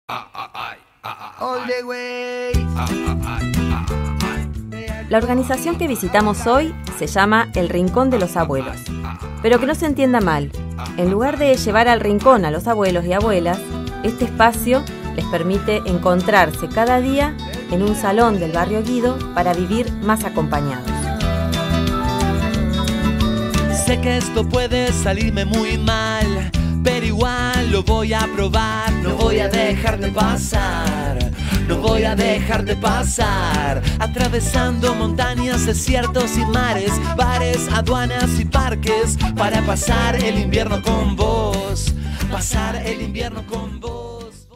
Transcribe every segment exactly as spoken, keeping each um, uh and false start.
La organización que visitamos hoy se llama El Rincón de los Abuelos. Pero que no se entienda mal, en lugar de llevar al rincón a los abuelos y abuelas, este espacio les permite encontrarse cada día en un salón del barrio Guido para vivir más acompañados. Sé que esto puede salirme muy mal, pero igual lo voy a probar. No voy a dejar de pasar, no voy a dejar de pasar. Atravesando montañas, desiertos y mares, bares, aduanas y parques, para pasar el invierno con vos, pasar el invierno con vos.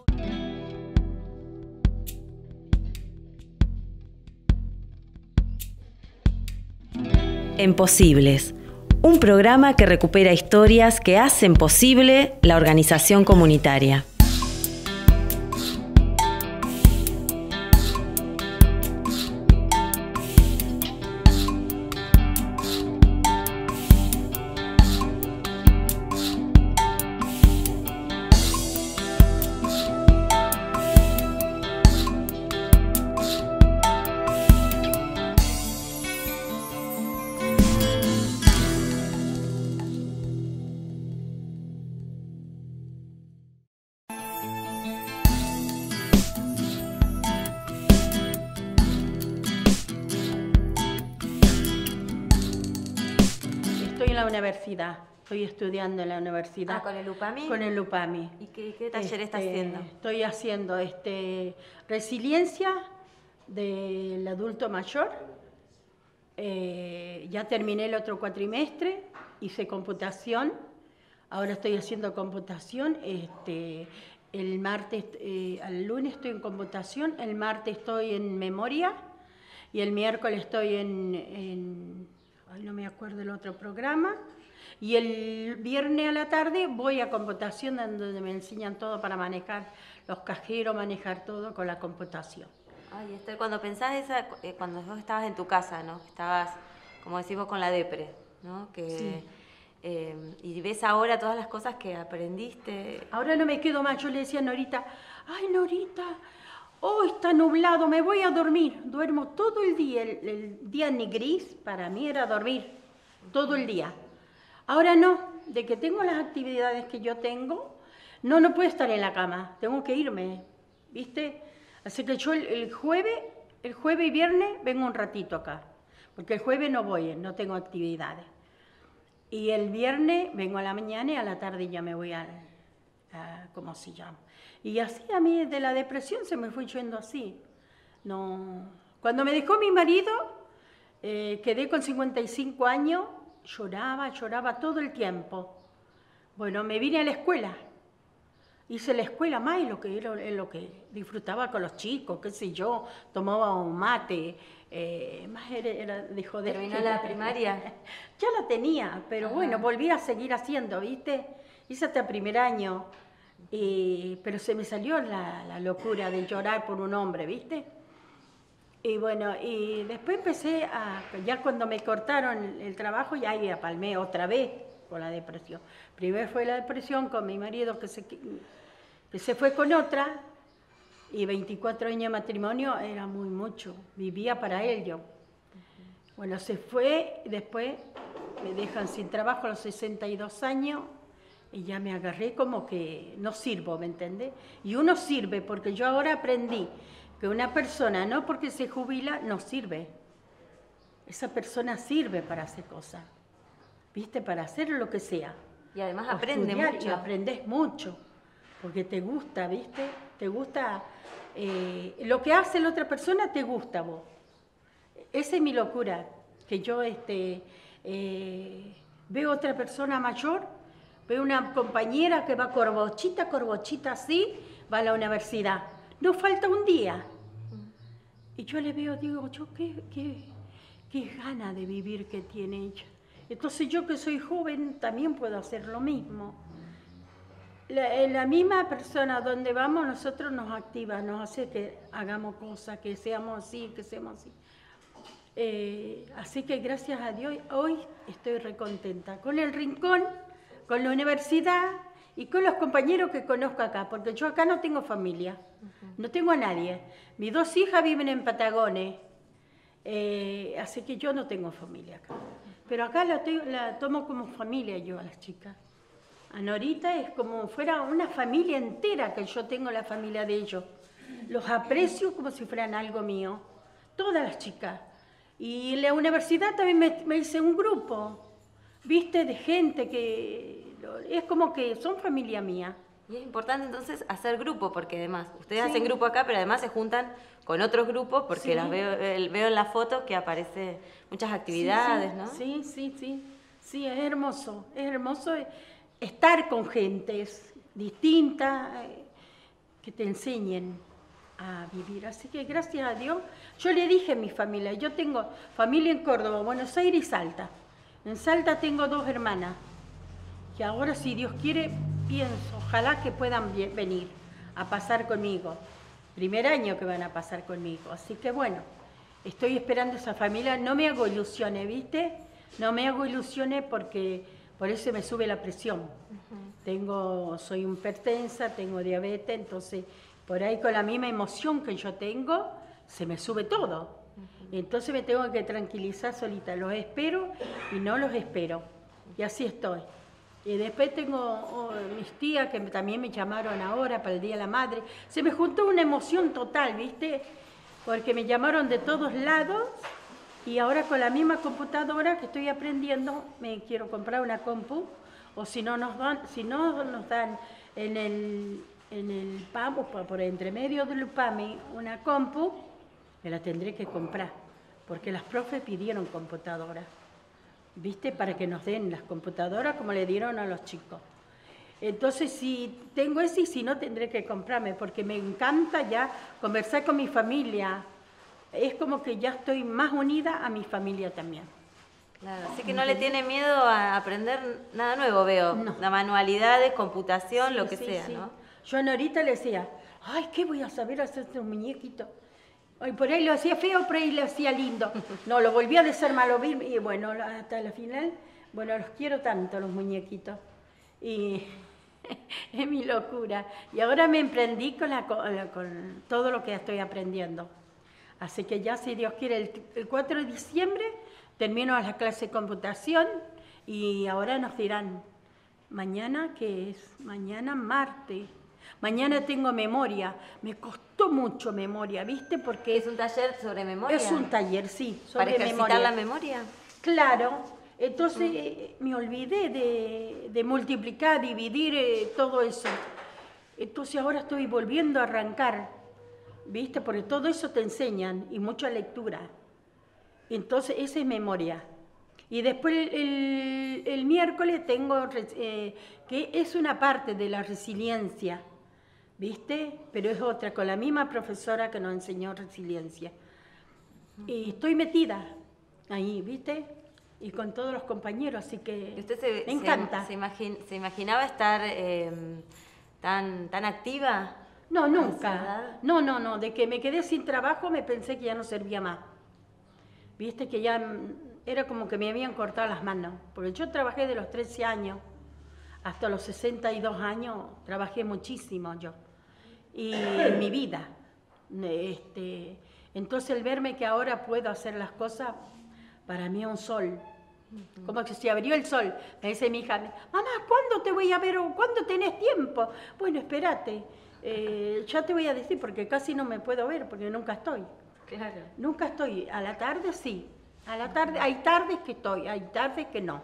En Posibles, un programa que recupera historias que hacen posible la organización comunitaria. Estoy en la universidad, estoy estudiando en la universidad. Ah, ¿con el UPAMI? Con el UPAMI. ¿Y qué, qué taller Este, estás haciendo? Estoy haciendo este, resiliencia del adulto mayor. Eh, ya terminé el otro cuatrimestre, hice computación. Ahora estoy haciendo computación. Este, el martes, eh, al lunes estoy en computación, el martes estoy en memoria y el miércoles estoy en... en Ay, no me acuerdo el otro programa. Y el viernes a la tarde voy a computación, donde me enseñan todo para manejar los cajeros, manejar todo con la computación. Ay, Esther, cuando pensás esa, eh, cuando vos estabas en tu casa, ¿no? Estabas, como decimos, con la depre, ¿no? Que, Sí. eh, y ves ahora todas las cosas que aprendiste. Ahora no me quedo más. Yo le decía a Norita, ay, Norita, hoy está nublado, me voy a dormir. Duermo todo el día. El, el día ni gris, para mí era dormir todo el día. Ahora no, de que tengo las actividades que yo tengo, no, no puedo estar en la cama, tengo que irme, ¿viste? Así que yo el, el jueves, el jueves y viernes vengo un ratito acá, porque el jueves no voy, no tengo actividades. Y el viernes vengo a la mañana y a la tarde ya me voy a, a ¿cómo se llama? Y así a mí de la depresión se me fue yendo así. No. Cuando me dejó mi marido, eh, quedé con cincuenta y cinco años, lloraba, lloraba todo el tiempo. Bueno, me vine a la escuela. Hice la escuela más y lo que era lo que disfrutaba con los chicos, qué sé yo, tomaba un mate, eh, más era, era de joder. ¿Terminó la primaria? Ya la tenía, pero Ajá. bueno, volví a seguir haciendo, ¿viste? Hice hasta primer año. Y, pero se me salió la, la locura de llorar por un hombre, ¿viste? Y bueno, y después empecé a, ya cuando me cortaron el, el trabajo, ya ahí apalmé otra vez con la depresión. Primero fue la depresión con mi marido que se, que se fue con otra, y veinticuatro años de matrimonio era muy mucho, vivía para él yo. Bueno, se fue, después me dejan sin trabajo a los sesenta y dos años, y ya me agarré como que no sirvo, ¿me entendés? Y uno sirve, porque yo ahora aprendí que una persona, no porque se jubila, no sirve. Esa persona sirve para hacer cosas, ¿viste? Para hacer lo que sea. Y además O aprende estudiar, mucho. Y aprendes mucho, porque te gusta, ¿viste? Te gusta, eh, lo que hace la otra persona te gusta a vos. Esa es mi locura, que yo este, eh, veo otra persona mayor, veo una compañera que va corbochita, corbochita así, va a la universidad. No falta un día. Y yo le veo, digo, yo qué, qué, qué gana de vivir que tiene ella. Entonces yo que soy joven también puedo hacer lo mismo. La, la misma persona donde vamos nosotros nos activa, nos hace que hagamos cosas, que seamos así, que seamos así. Eh, así que gracias a Dios hoy estoy recontenta con el rincón, con la universidad y con los compañeros que conozco acá, porque yo acá no tengo familia, uh-huh. no tengo a nadie. Mis dos hijas viven en Patagones, eh, así que yo no tengo familia acá. Pero acá la, te, la tomo como familia yo a las chicas. A Norita es como fuera una familia entera que yo tengo la familia de ellos. Los aprecio como si fueran algo mío, todas las chicas. Y en la universidad también me, me hice un grupo, viste, de gente que es como que son familia mía. Y es importante entonces hacer grupo, porque además, ustedes Sí. hacen grupo acá, pero además se juntan con otros grupos, porque Sí. las veo, veo en la foto que aparece muchas actividades, sí, sí, ¿no? Sí, sí, sí, sí, es hermoso, es hermoso estar con gentes distintas, eh, que te enseñen a vivir. Así que gracias a Dios, yo le dije a mi familia, yo tengo familia en Córdoba, Buenos Aires y Salta. En Salta tengo dos hermanas, que ahora si Dios quiere, pienso, ojalá que puedan venir a pasar conmigo. Primer año que van a pasar conmigo. Así que bueno, estoy esperando esa familia. No me hago ilusiones, ¿viste? No me hago ilusiones porque por eso me sube la presión. Uh-huh. Tengo, soy hipertensa, tengo diabetes, entonces por ahí con la misma emoción que yo tengo, se me sube todo. Uh-huh. Entonces me tengo que tranquilizar solita. Los espero y no los espero. Y así estoy. Y después tengo oh, mis tías que también me llamaron ahora para el Día de la Madre. Se me juntó una emoción total, ¿viste? Porque me llamaron de todos lados y ahora con la misma computadora que estoy aprendiendo, me quiero comprar una compu, o si no nos dan, si no nos dan en el, en el P A M, por, por entre medio del P A M, una compu, me la tendré que comprar, porque las profes pidieron computadora. ¿Viste? Para que nos den las computadoras como le dieron a los chicos. Entonces, si tengo ese y si no, tendré que comprarme, porque me encanta ya conversar con mi familia. Es como que ya estoy más unida a mi familia también. Claro, así que no le tiene miedo a aprender nada nuevo, veo. No. La manualidades, computación, Sí, lo que sí, sea, sí. ¿no? Yo a Norita le decía, ay, ¿qué voy a saber hacer este muñequito? Y por ahí lo hacía feo, por ahí lo hacía lindo. No, lo volví a desarmar y bueno, hasta la final, bueno, los quiero tanto, los muñequitos. Y es mi locura. Y ahora me emprendí con, la, con, la, con todo lo que estoy aprendiendo. Así que ya, si Dios quiere, el, el cuatro de diciembre termino la clase de computación y ahora nos dirán, mañana, ¿qué es? Mañana martes. Mañana tengo memoria, me costó mucho memoria, ¿viste? Porque ¿Es un taller sobre memoria? Es un taller, sí, sobre ¿Para ejercitar memoria. la memoria? Claro, entonces mm. me olvidé de, de multiplicar, dividir, eh, todo eso. Entonces ahora estoy volviendo a arrancar, ¿viste? Porque todo eso te enseñan y mucha lectura. Entonces esa es memoria. Y después el, el, el miércoles tengo, eh, que es una parte de la resiliencia, ¿viste? Pero es otra, con la misma profesora que nos enseñó resiliencia. Y estoy metida ahí, ¿viste? Y con todos los compañeros, así que ¿Usted se, me encanta. ¿Se, se, imagin, ¿se imaginaba estar eh, tan, tan activa? No, nunca. No, no, no. De que me quedé sin trabajo me pensé que ya no servía más. ¿Viste? Que ya era como que me habían cortado las manos. Porque yo trabajé de los trece años hasta los sesenta y dos años, trabajé muchísimo yo. Y en mi vida. Este, entonces el verme que ahora puedo hacer las cosas, para mí es un sol. Como que se abrió el sol. Me dice mi hija, mamá, ¿cuándo te voy a ver o cuándo tenés tiempo? Bueno, espérate, eh, ya te voy a decir porque casi no me puedo ver porque nunca estoy. Claro. Nunca estoy. A la tarde sí. A la tarde, hay tardes que estoy, hay tardes que no.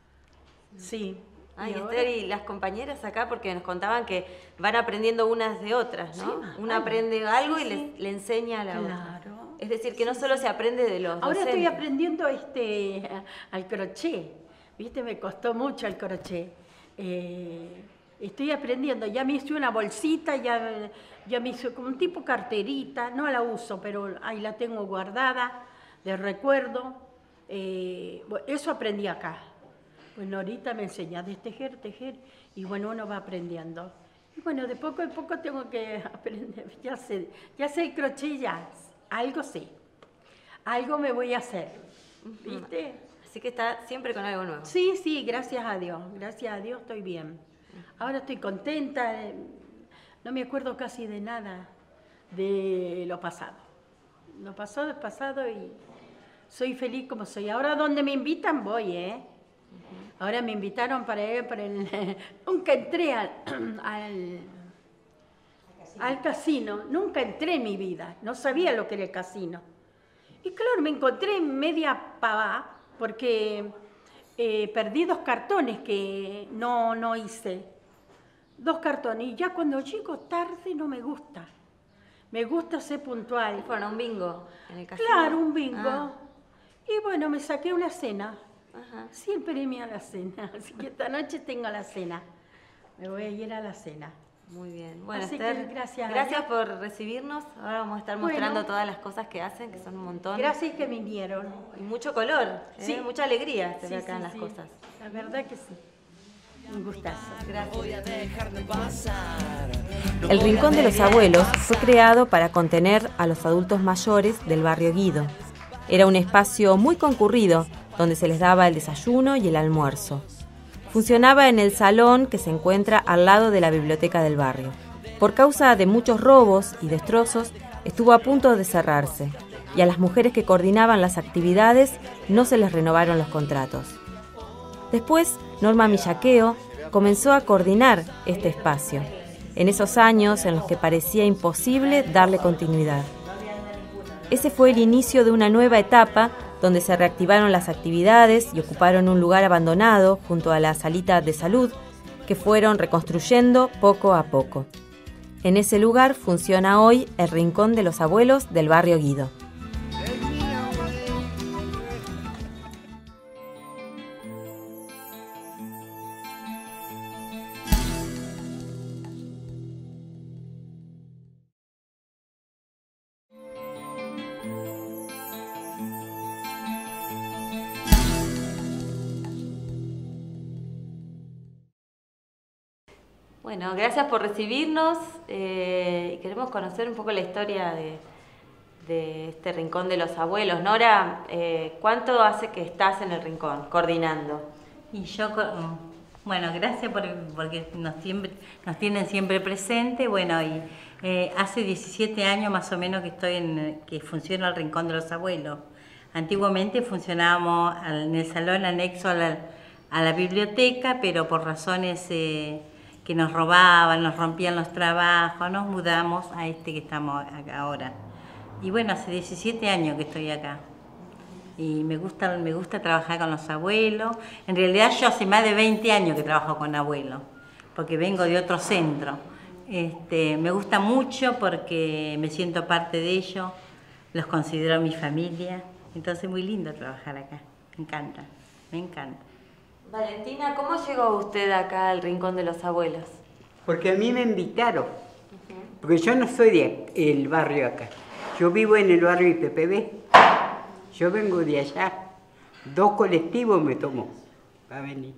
Sí. Ay, y Esther, ahora... y las compañeras acá, porque nos contaban que van aprendiendo unas de otras, ¿no? Sí, Una ay, aprende algo sí, y sí. Le, le enseña a la Claro. otra. Es decir, que no solo se aprende de los Ahora docentes. estoy aprendiendo este, al crochet, ¿viste? Me costó mucho el crochet. Eh, estoy aprendiendo, ya me hice una bolsita, ya, ya me hice como un tipo carterita, no la uso, pero ahí la tengo guardada de recuerdo. Eh, bueno, eso aprendí acá. Bueno, ahorita me enseña de tejer, tejer, y bueno, uno va aprendiendo. Y bueno, de poco en poco tengo que aprender, ya sé, ya sé el crochet ya. Algo sí, algo me voy a hacer, ¿viste? Así que está siempre con algo nuevo. Sí, sí, gracias a Dios, gracias a Dios estoy bien. Ahora estoy contenta, eh, no me acuerdo casi de nada de lo pasado. Lo pasado es pasado y soy feliz como soy. Ahora donde me invitan voy, ¿eh? Ahora me invitaron para ir para el... Nunca entré al, al, al casino, nunca entré en mi vida, no sabía lo que era el casino. Y claro, me encontré media pavá porque eh, perdí dos cartones que no, no hice. Dos cartones y ya cuando llego tarde no me gusta. Me gusta ser puntual. ¿Fueron a un bingo en el casino? Claro, un bingo. Ah. Y bueno, me saqué una cena. Ajá. Siempre me a la cena, así que esta noche tengo la cena. Me voy a ir a la cena. Muy bien. Bueno, Así Esther, que gracias. gracias por recibirnos. Ahora vamos a estar Bueno. mostrando todas las cosas que hacen, que son un montón. Gracias que vinieron. Y mucho color, ¿eh? Sí. Mucha alegría se Sí, ve acá sí, en las sí. cosas. La verdad que sí. Un gustazo. Gracias. Voy a dejarte pasar. No El voy a Rincón de los dejar Abuelos pasar. fue creado para contener a los adultos mayores del barrio Guido. Era un espacio muy concurrido donde se les daba el desayuno y el almuerzo. Funcionaba en el salón que se encuentra al lado de la biblioteca del barrio. Por causa de muchos robos y destrozos, estuvo a punto de cerrarse, y a las mujeres que coordinaban las actividades no se les renovaron los contratos. Después, Norma Millaqueo comenzó a coordinar este espacio, en esos años en los que parecía imposible darle continuidad. Ese fue el inicio de una nueva etapa donde se reactivaron las actividades y ocuparon un lugar abandonado junto a la salita de salud que fueron reconstruyendo poco a poco. En ese lugar funciona hoy el Rincón de los Abuelos del barrio Guido. Bueno, gracias por recibirnos. Eh, queremos conocer un poco la historia de, de este Rincón de los Abuelos. Nora, eh, ¿cuánto hace que estás en el Rincón, coordinando? Y yo, co- bueno, gracias por, porque nos, siempre, nos tienen siempre presente. Bueno, y eh, hace diecisiete años más o menos que estoy en, que funciona el Rincón de los Abuelos. Antiguamente funcionábamos al- en el salón anexo a la, a la biblioteca, pero por razones eh, que nos robaban, nos rompían los trabajos, nos mudamos a este que estamos acá ahora. Y bueno, hace diecisiete años que estoy acá. Y me gusta, me gusta trabajar con los abuelos. En realidad yo hace más de veinte años que trabajo con abuelos, porque vengo de otro centro. Este, me gusta mucho porque me siento parte de ellos, los considero mi familia. Entonces muy lindo trabajar acá, me encanta, me encanta. Valentina, ¿cómo llegó usted acá al Rincón de los Abuelos? Porque a mí me invitaron, porque yo no soy del barrio acá, yo vivo en el barrio I P P B, yo vengo de allá, dos colectivos me tomo para venir.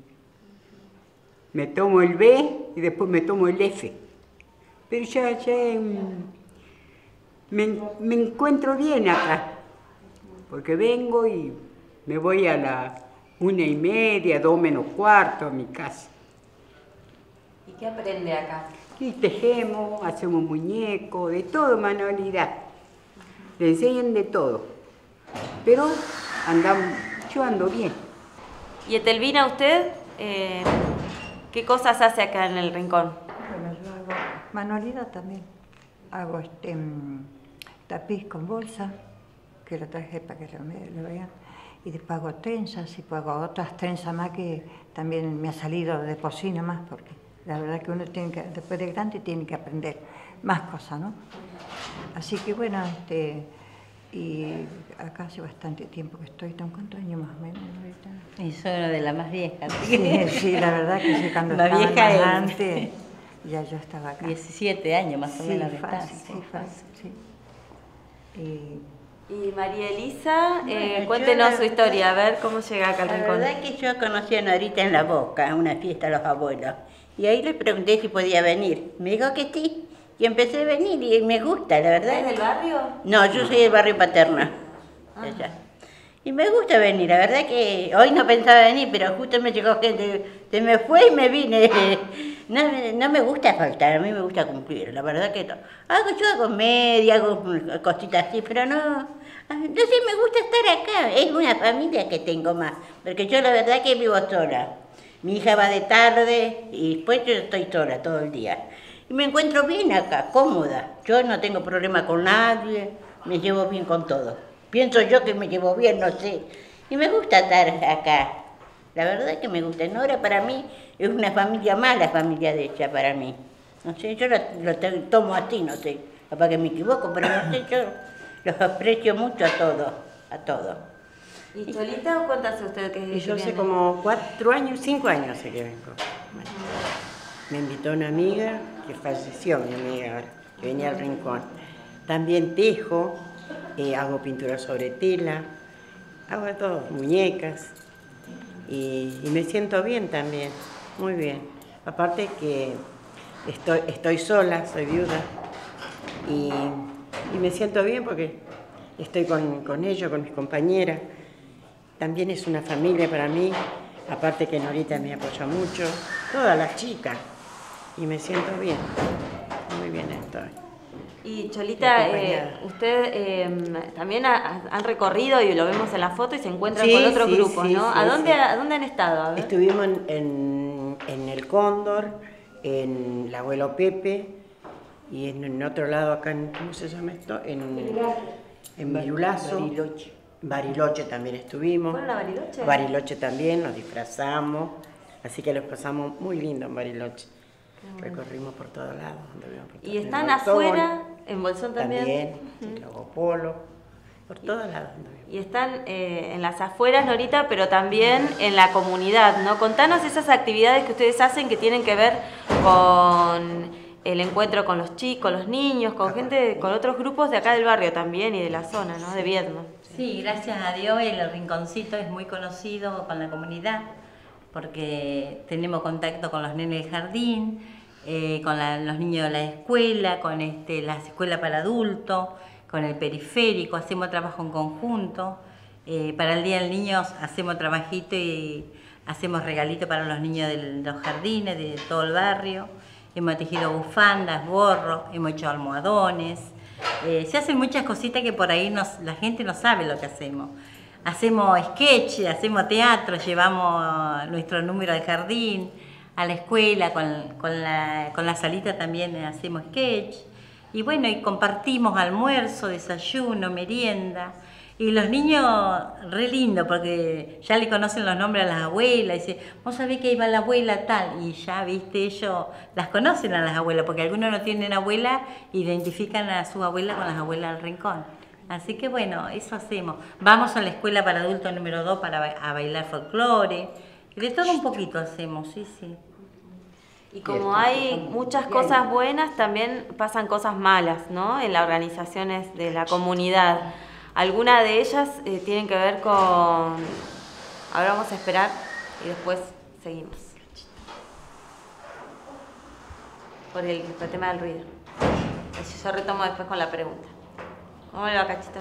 Me tomo el B y después me tomo el F, pero ya, ya mm, me, me encuentro bien acá, porque vengo y me voy a la una y media, dos menos cuarto a mi casa. ¿Y qué aprende acá? Y tejemos, hacemos muñecos, de todo, manualidad. Le enseñan de todo. Pero andamos, yo ando bien. ¿Y Etelvina, usted eh, qué cosas hace acá en el Rincón? Bueno, yo hago manualidad también. Hago este mm, tapiz con bolsa, que lo traje para que lo, lo vean. Y después hago trenzas y pues hago otras trenzas más que también me ha salido de por sí nomás, porque la verdad que uno tiene que, después de grande tiene que aprender más cosas, ¿no? Así que bueno, este, y acá hace bastante tiempo que estoy, ¿tan cuántos años más o menos ahorita? Y soy una de las más viejas. Sí, sí, la verdad que sí, cuando La estaba vieja más es. antes, ya yo estaba acá. diecisiete años más o Sí, menos que fácil, estás. sí, fácil, sí. Y, Y María Elisa, eh, Bueno, cuéntenos yo su la- historia, a ver cómo llega acá al La Rincón. verdad que yo conocí a Norita en La Boca, en una fiesta de los abuelos. Y ahí le pregunté si podía venir. Me dijo que sí. Y empecé a venir y me gusta, la verdad. ¿Es del barrio? No, yo soy del barrio Paterna. de allá. Y me gusta venir, la verdad que hoy no pensaba venir, pero justo me llegó gente. Se me fue y me vine. no, no me gusta faltar, a mí me gusta cumplir, la verdad que no. Hago yo hago media, hago cositas así, pero no. Entonces me gusta estar acá, es una familia que tengo más, porque yo la verdad que vivo sola. Mi hija va de tarde y después yo estoy sola todo el día. Y me encuentro bien acá, cómoda. Yo no tengo problema con nadie, me llevo bien con todo. Pienso yo que me llevo bien, no sé. Y me gusta estar acá. La verdad que me gusta. Nora para mí es una familia más, la familia de ella para mí. No sé, yo lo, lo tomo así, no sé. Capaz que me equivoco, pero no sé, yo los aprecio mucho a todos, a todos. ¿Y Cholita, cuánto hace usted que Y yo viene? hace como cuatro años, cinco años sé que vengo. Bueno, me invitó una amiga, que falleció mi amiga ahora, que venía al Rincón. También tejo, eh, hago pintura sobre tela, hago de todo, muñecas. Y, y me siento bien también, muy bien. Aparte que estoy, estoy sola, soy viuda. Y, y me siento bien porque estoy con, con ellos, con mis compañeras. También es una familia para mí, aparte que Norita me apoya mucho, todas las chicas, y me siento bien, muy bien estoy. Y Cholita, eh, usted eh, también ha, han recorrido, y lo vemos en la foto, y se encuentran Sí, con otros sí, grupos, sí, ¿no? sí, ¿A dónde, sí. ¿A dónde han estado? A ver. Estuvimos en, en, en el Cóndor, en el Abuelo Pepe, y en, en otro lado acá, en, ¿cómo se llama esto? En, en Virulazo. Bariloche. Bariloche también estuvimos. ¿Fueron a Bariloche? Bariloche también, nos disfrazamos, así que los pasamos muy lindo en Bariloche. Recorrimos por todos lados. Anduvimos por ¿Y todo- están en Bolsón, afuera, en Bolsón también? También, en Lago Polo, por todos lados anduvimos. Y están eh, en las afueras, Norita, pero también en la comunidad, ¿no? Contanos esas actividades que ustedes hacen que tienen que ver con el encuentro con los chicos, los niños, con gente, con otros grupos de acá del barrio también y de la zona, ¿no? De Viedma. Sí, gracias a Dios el Rinconcito es muy conocido con la comunidad porque tenemos contacto con los nenes del jardín, eh, con la- los niños de la escuela, con este, la escuela para adultos, con el periférico, hacemos trabajo en conjunto. Eh, para el Día del Niño hacemos trabajito y hacemos regalito para los niños de los jardines, de todo el barrio. Hemos tejido bufandas, gorros, hemos hecho almohadones. Eh, se hacen muchas cositas que por ahí nos, la gente no sabe lo que hacemos. Hacemos sketch, hacemos teatro, llevamos nuestro número de jardín a la escuela, con, con, la, con la salita también hacemos sketch. Y bueno, y compartimos almuerzo, desayuno, merienda. Y los niños, re lindo, porque ya le conocen los nombres a las abuelas. Y dicen, vos sabés que ahí va la abuela tal. Y ya, viste, ellos las conocen a las abuelas, porque algunos no tienen abuela, identifican a su abuela con las abuelas del Rincón. Así que bueno, eso hacemos. Vamos a la escuela para adultos número dos para ba- a bailar folclore. De todo un poquito hacemos, sí, sí. Y como hay muchas cosas buenas, también pasan cosas malas, ¿no? En las organizaciones de la comunidad. Algunas de ellas eh, tienen que ver con... Ahora vamos a esperar y después seguimos. Por el, por el tema del ruido. Eso yo retomo después con la pregunta. ¿Cómo le va, Cachito?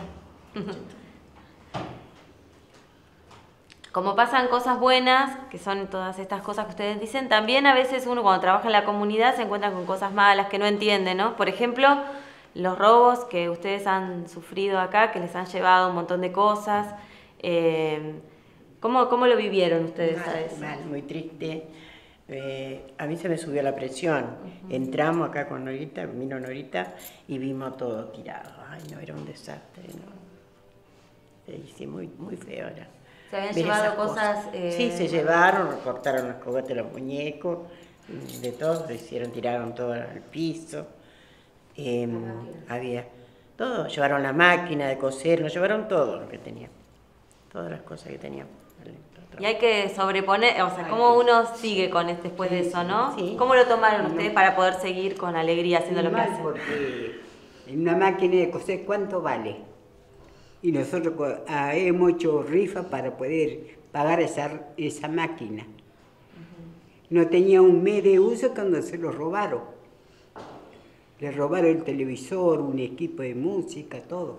Como pasan cosas buenas, que son todas estas cosas que ustedes dicen, también a veces uno cuando trabaja en la comunidad se encuentra con cosas malas que no entiende, ¿no? Por ejemplo, los robos que ustedes han sufrido acá, que les han llevado un montón de cosas. Eh, ¿cómo, ¿Cómo lo vivieron ustedes a Mal, eso? mal, muy triste. Eh, a mí se me subió la presión. Entramos acá con Norita, vino Norita y vimos todo tirado. Ay, no, era un desastre, ¿no? Sí, sí, muy, muy feo era. ¿Se habían ver llevado esas cosas? eh, Sí, se llevaron, cortaron los cogotes de los muñecos, de todo, lo hicieron, tiraron todo al piso. Eh, había todo, llevaron la máquina de coser, nos llevaron todo lo que teníamos, todas las cosas que teníamos. Y hay que sobreponer, o sea, ¿cómo uno sigue con este, después de eso, no? sí. ¿Cómo lo tomaron ustedes para poder seguir con alegría haciendo lo que Mal, hacen? porque En una máquina de coser, ¿cuánto vale? Y nosotros co- ah, hemos hecho rifa para poder pagar esa, esa máquina. No tenía un mes de uso cuando se lo robaron. Le robaron el televisor, un equipo de música, todo.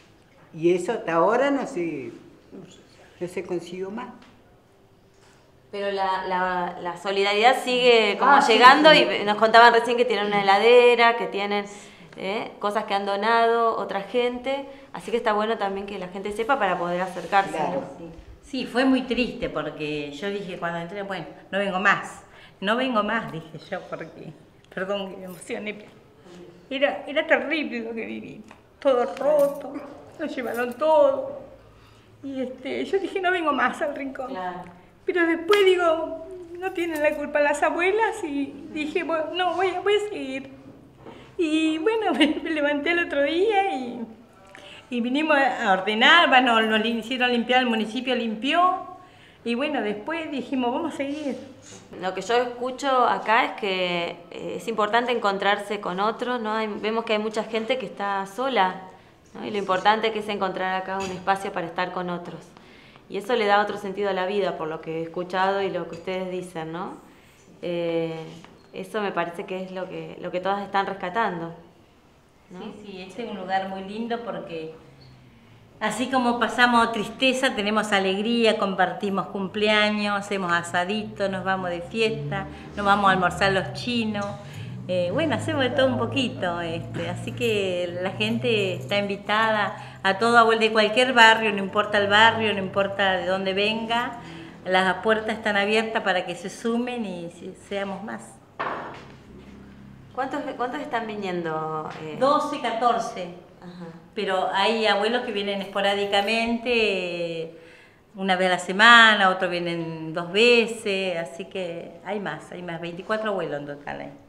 Y eso hasta ahora no se, no se consiguió más. Pero la, la, la solidaridad sigue como Ah, sí, llegando sí. y nos contaban recién que tienen una heladera, que tienen eh, cosas que han donado otra gente, así que está bueno también que la gente sepa para poder acercarse. Claro. Sí. Sí, fue muy triste porque yo dije cuando entré, bueno, no vengo más, no vengo más, dije yo, porque, perdón que me emocioné, pero era, era terrible lo que viví, todo roto, nos llevaron todo, y este, yo dije no vengo más al rincón. Claro. Pero después digo, no tienen la culpa las abuelas y dije, bueno, no, voy a, voy a seguir. Y bueno, me, me levanté el otro día y, y vinimos a ordenar, bueno, nos hicieron limpiar, el municipio limpió y bueno, después dijimos, vamos a seguir. Lo que yo escucho acá es que eh, es importante encontrarse con otros, ¿no? Hay- vemos que hay mucha gente que está sola, ¿no? Y lo importante que es encontrar acá un espacio para estar con otros. Y eso le da otro sentido a la vida, por lo que he escuchado y lo que ustedes dicen, ¿no? Eh, eso me parece que es lo que, lo que todas están rescatando, ¿no? Sí, sí, este es un lugar muy lindo porque así como pasamos tristeza, tenemos alegría, compartimos cumpleaños, hacemos asaditos, nos vamos de fiesta, nos vamos a almorzar los chinos. Eh, bueno, hacemos de todo un poquito, este, así que la gente está invitada a todo abuelo de cualquier barrio, no importa el barrio, no importa de dónde venga, las puertas están abiertas para que se sumen y se- seamos más. ¿Cuántos, cuántos están viniendo? eh? doce, catorce. Ajá. Pero hay abuelos que vienen esporádicamente, eh, una vez a la semana, otros vienen dos veces, así que hay más, hay más, veinticuatro abuelos en total. ¿eh?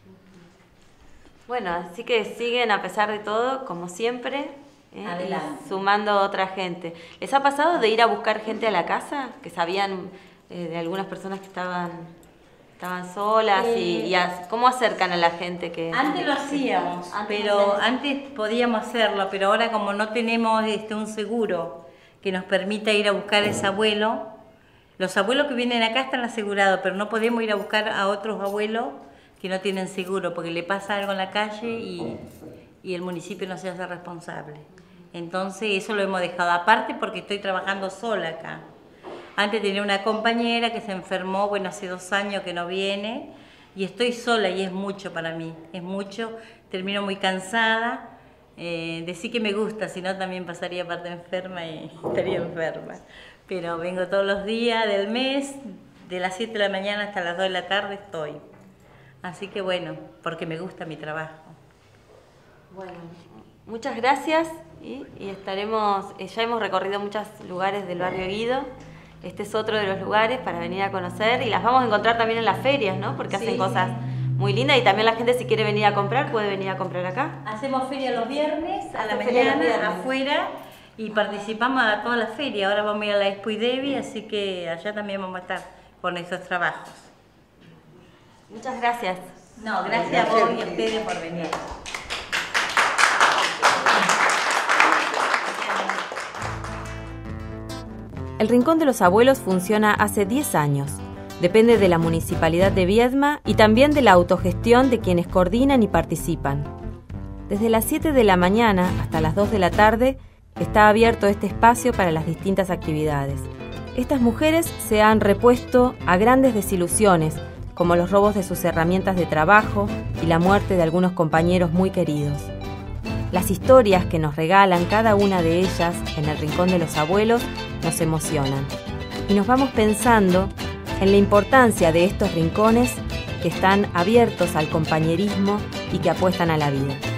Bueno, así que siguen a pesar de todo, como siempre, ¿eh? Adelante. Y sumando otra gente. ¿Les ha pasado de ir a buscar gente a la casa? Que sabían eh, de algunas personas que estaban, estaban solas y, Eh, y a- ¿cómo acercan a la gente que... Antes lo hacíamos, Antes pero hacíamos. antes podíamos hacerlo, pero ahora como no tenemos este, un seguro que nos permita ir a buscar a ese abuelo, los abuelos que vienen acá están asegurados, pero no podemos ir a buscar a otros abuelos que no tienen seguro, porque le pasa algo en la calle y, y el municipio no se hace responsable. Entonces eso lo hemos dejado aparte porque estoy trabajando sola acá. Antes tenía una compañera que se enfermó, bueno, hace dos años que no viene, y estoy sola y es mucho para mí, es mucho, termino muy cansada, eh, decir que me gusta, si no también pasaría parte enferma y estaría enferma. Pero vengo todos los días del mes, de las siete de la mañana hasta las dos de la tarde estoy. Así que bueno, porque me gusta mi trabajo. Bueno, muchas gracias y, y estaremos, eh, ya hemos recorrido muchos lugares del barrio Guido. Este es otro de los lugares para venir a conocer y las vamos a encontrar también en las ferias, ¿no? Porque hacen Sí. cosas muy lindas y también la gente si quiere venir a comprar puede venir a comprar acá. Hacemos feria los viernes, a la Hacen feria los mañana, viernes. afuera, y participamos a toda la feria. Ahora vamos a ir a la Expo y Devi, así que allá también vamos a estar con esos trabajos. Muchas gracias. No, gracias a vos y a ustedes por venir. El Rincón de los Abuelos funciona hace diez años. Depende de la Municipalidad de Viedma y también de la autogestión de quienes coordinan y participan. Desde las siete de la mañana hasta las dos de la tarde está abierto este espacio para las distintas actividades. Estas mujeres se han repuesto a grandes desilusiones, como los robos de sus herramientas de trabajo y la muerte de algunos compañeros muy queridos. Las historias que nos regalan cada una de ellas en el Rincón de los Abuelos nos emocionan. Y nos vamos pensando en la importancia de estos rincones que están abiertos al compañerismo y que apuestan a la vida.